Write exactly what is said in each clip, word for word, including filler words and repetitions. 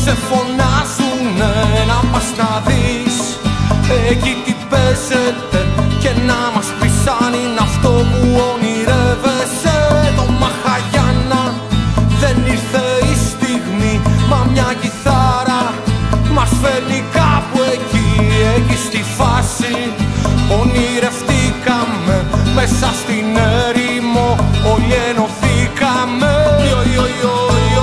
σε φωνάζουνε να πας να δεις εκεί τι παίζεται και να μας πεις αν είναι αυτό που ονειρεύεσαι. Το Μαχαγιάννα δεν ήρθε η στιγμή, μα μια κιθάρα μας φέρνει κάπου εκεί, εκεί στη φάση. Ονειρευτήκαμε μέσα στην έρημο, όλοι ενωθήκαμε. Ιω, ιω, ιω, ιω.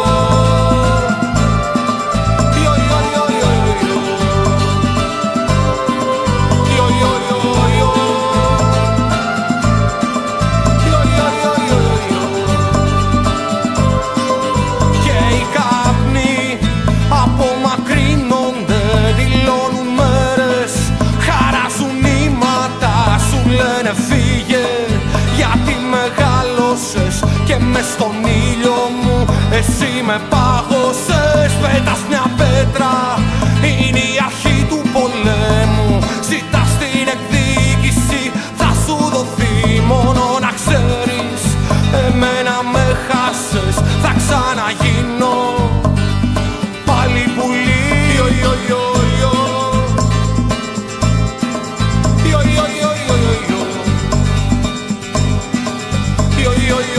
Και μες στον ήλιο μου εσύ με πάγωσες. Πέτας μια πέτρα, είναι η αρχή του πολέμου. Ζητάς την εκδίκηση, θα σου δοθεί. Μόνο να ξέρεις, εμένα με χάσες, θα ξαναγίνω πάλι πουλί. Ιω, ιω, ιω, ιω. Ιω, ιω, ιω, ιω, ιω. Ιω, ιω, ιω.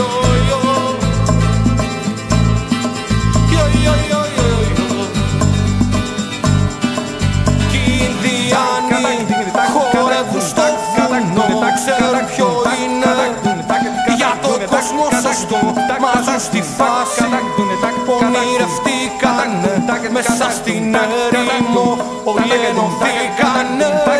Μάζουν στη φάση, ονειρευτήκανε μέσα στην έρημο, όλοι ενωθήκανε.